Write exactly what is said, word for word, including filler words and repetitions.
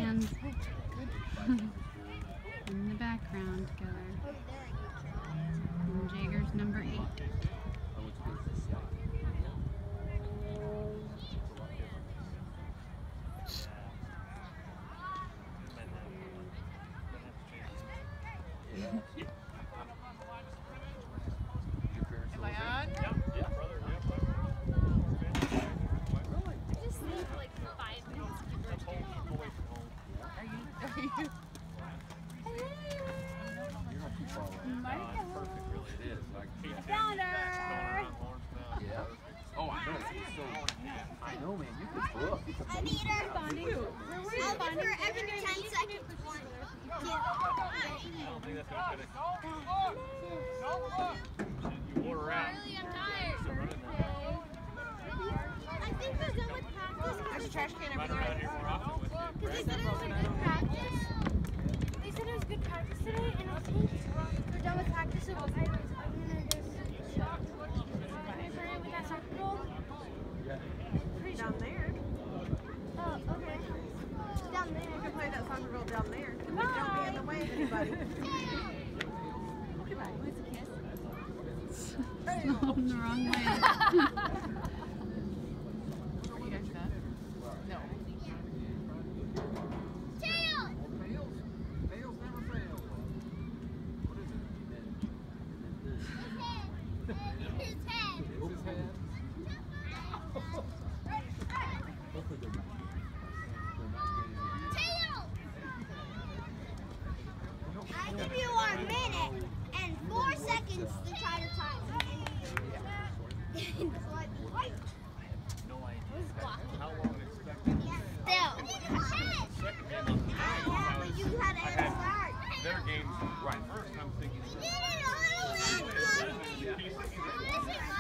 hands in the background together. And Jaeger's number eight. Am I on? Yeah, yeah, brother. Yeah, brother. I just need like five minutes to get ready. Are you? Are you? You're not too far away. Michael. Uh, perfect, really. It is. Like, Found her. yeah. Oh, I know. It's so, I know, man. You could book. You could I need her. Where were you? I'll give her every ten seconds. One, two, I don't think that's going to You wore her out. Really, I'm tired. I think we're done with practice. There's a trash can Run over around there. here more often with you. Because they said it was a good practice. They said it was good practice today, and I think we're done with practice, so I was, I'm gonna just shop. Can I play with that soccer goal? Down there. Oh, okay. Down You there. can play that soccer goal down there. Don't be in the way of anybody. Goodbye. Where's the kiss? No, the wrong way. Are you guys done? No. Tail! Tails never fail. What is it? His head. It's his head. Hopefully they're not. Tail! I give you a minute and four seconds to try to time. No idea. Who's blocking? How long expected? Still. Second game of the Yeah, but you had to start. Their games right first. I'm thinking. You did it all. Yeah.